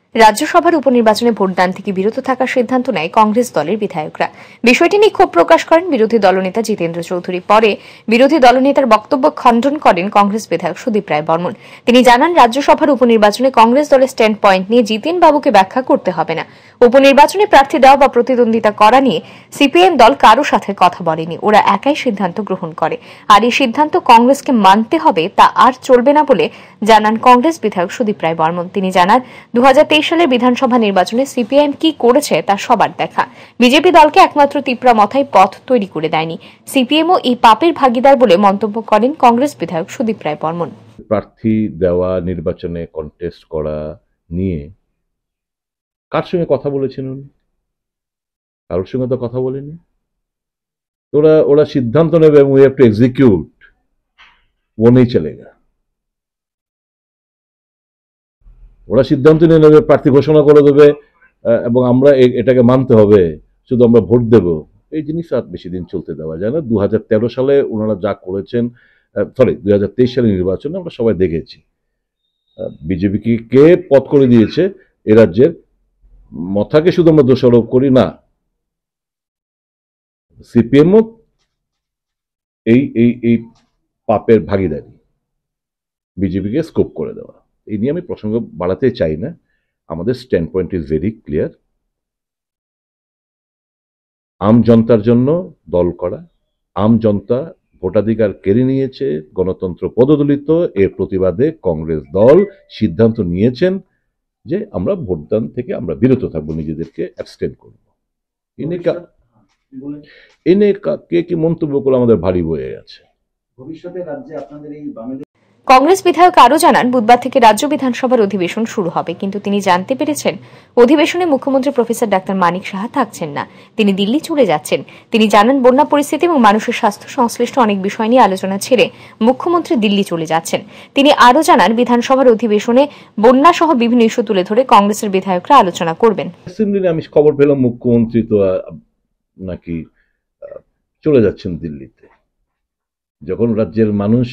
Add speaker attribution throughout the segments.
Speaker 1: রাজ্যসভার উপনির্বাচনে ভোটদান থেকে বিরত থাকার সিদ্ধান্ত নেয় কংগ্রেস দলের বিধায়করা। বিষয়টি নিয়ে ক্ষোভ প্রকাশ করেন বিরোধী দলনেতা জিতেন্দ্র চৌধুরী। পরে বিরোধী দলনেতার বক্তব্য খণ্ডন করেন কংগ্রেস বিধায়ক সুদীপ রায় বর্মন। তিনি জানান, রাজ্যসভার উপনির্বাচনে কংগ্রেস দলের স্ট্যান্ড পয়েন্ট নিয়ে জিতেন বাবুকে ব্যাখ্যা করতে হবে না। উপনির্বাচনে প্রার্থী দেওয়া বা প্রতিদ্বন্দ্বিতা করা নিয়ে সিপিএম দল কারো সাথে কথা বলেনি, ওরা একাই সিদ্ধান্ত গ্রহণ করে। আর এই সিদ্ধান্ত কংগ্রেসকে মানতে হবে, তা আর চলবে না বলে জানান কংগ্রেস বিধায়ক সুদীপ রায় বর্মন। তিনি জানান, 2023 সালের বিধানসভা নির্বাচনে সিপিআইএম কি করেছে তা সবার দেখা। বিজেপি দলকে একমাত্র তিপ্রা মাথায় পথ তৈরি করে দেয়নি। সিপিএমও এই পাপের ভাগিদার বলে মন্তব্য করেন কংগ্রেস বিধায়ক সুদীপ রায় বর্মন।
Speaker 2: প্রার্থী দেওয়া, নির্বাচনে কন্টেস্ট করা নিয়ে কার সঙ্গে কথা বলেছেন উনি? কারোর সঙ্গে তো কথা বলেনি। ওরা সিদ্ধান্ত নেবে এবং উই হ্যাভ টু এক্সিকিউট, ও নেই চলেগা। ওরা সিদ্ধান্ত নিয়ে নেবে, প্রার্থী ঘোষণা করে দেবে এবং আমরা এটাকে মানতে হবে, শুধু আমরা ভোট দেব। এই জিনিস আর বেশি দিন চলতে দেওয়া যায় না। 2013 সালে ওনারা যা করেছেন, 2023 সালের নির্বাচনে আমরা সবাই দেখেছি। বিজেপিকে কে পথ করে দিয়েছে এ রাজ্যের, মাথাকে শুধু আমরা দোষারোপ করি না, সিপিএমও এই পাপের ভাগিদারি, বিজেপিকে স্কোপ করে দেওয়া। এই নিয়ে আমি প্রসঙ্গ বাড়াতে চাই না। আমাদের stand point is very clear. আম জনতার জন্য দল করা, আম জনতা ভোটাধিকার কেড়ে নিয়েছে, গণতন্ত্র পদদলিত। এর প্রতিবাদে কংগ্রেস দল সিদ্ধান্ত নিয়েছেন যে আমরা ভোটদান থেকে আমরা বিরত থাকবো, নিজেদেরকে অ্যাবস্টেন করব। এনে কে কি মন্তব্য করে আমাদের ভারী বয়ে গেছে।
Speaker 3: ভবিষ্যতে রাজ্যে আপনাদের এই
Speaker 1: কংগ্রেস বিধায়ক আরও জানান, বুধবার থেকে রাজ্য বিধানসভার অধিবেশন শুরু হবে, কিন্তু তিনি জানতে পেরেছেন অধিবেশনে মুখ্যমন্ত্রী প্রফেসর ডাক্তার মানিক সাহা থাকছেন না, তিনি দিল্লি চলে যাচ্ছেন। তিনি জানান, বন্যা পরিস্থিতি এবং মানুষের স্বাস্থ্য সংশ্লিষ্ট অনেক বিষয় নিয়ে আলোচনা ছেড়ে মুখ্যমন্ত্রী দিল্লি চলে যাচ্ছেন। তিনি আরও জানান, বিধানসভার অধিবেশনে বন্যা সহ বিভিন্ন ইস্যু তুলে ধরে কংগ্রেসের বিধায়করা আলোচনা করবেন।
Speaker 2: আমি খবর পেলাম মুখ্যমন্ত্রী তো নাকি চলে যাচ্ছেন দিল্লিতে। যখন রাজ্যের মানুষ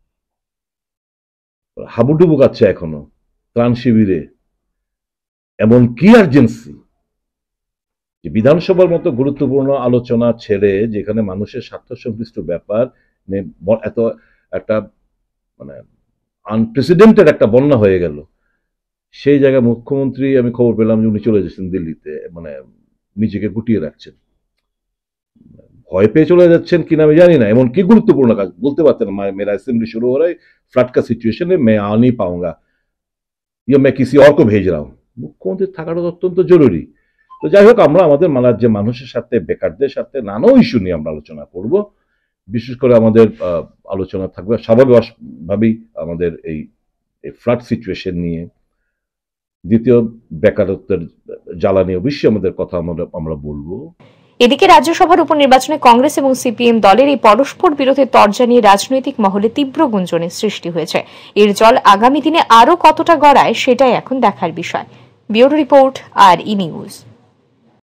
Speaker 2: হাবুডুবু কাচ্ছে এখনো ত্রাণ শিবিরে, এমন কি আর্জেন্সি যে বিধানসভার মতো গুরুত্বপূর্ণ আলোচনা ছেড়ে, যেখানে মানুষের স্বার্থ সংশ্লিষ্ট ব্যাপার, এত একটা মানে আনপ্রেসিডেন্টেড একটা বন্যা হয়ে গেল, সেই জায়গায় মুখ্যমন্ত্রী আমি খবর পেলাম যে উনি চলে যাচ্ছেন দিল্লিতে, মানে নিজেকে গুটিয়ে রাখছেন। ভয় পেয়ে চলে যাচ্ছেন কিনা আমি জানি না। এমন কি গুরুত্বপূর্ণ কাজ বলতে পারতেন, মেরা असेंबली शुरू हो रहा है, फ्लड का सिचुएशन है, मैं आ नहीं पाऊंगा या मैं किसी और को भेज रहा हूं। মুখ্যমন্ত্রী থাকাটা অত্যন্ত জরুরি। তো যাই হোক, আমরা আমাদের রাজ্যে মানুষের সাথে, বেকারদের সাথে নানা ইস্যু নিয়ে আমরা আলোচনা করব। বিশেষ করে আমাদের আলোচনা থাকবে স্বাভাবিকভাবেই আমাদের এই ফ্লাড সিচুয়েশন নিয়ে। দ্বিতীয়, বেকারত্বের জ্বালা নিয়ে অবশ্যই আমাদের কথা আমরা বলবো।
Speaker 1: এদিকে রাজ্যসভার উপনির্বাচনে কংগ্রেস এবং সিপিএম দলের এই পরস্পর বিরোধের তরজা নিয়ে রাজনৈতিক মহলে তীব্র গুঞ্জনের সৃষ্টি হয়েছে। এর জল আগামী দিনে আরও কতটা গড়ায় সেটাই এখন দেখার বিষয়। ব্যুরো রিপোর্ট, আর ই নিউজ।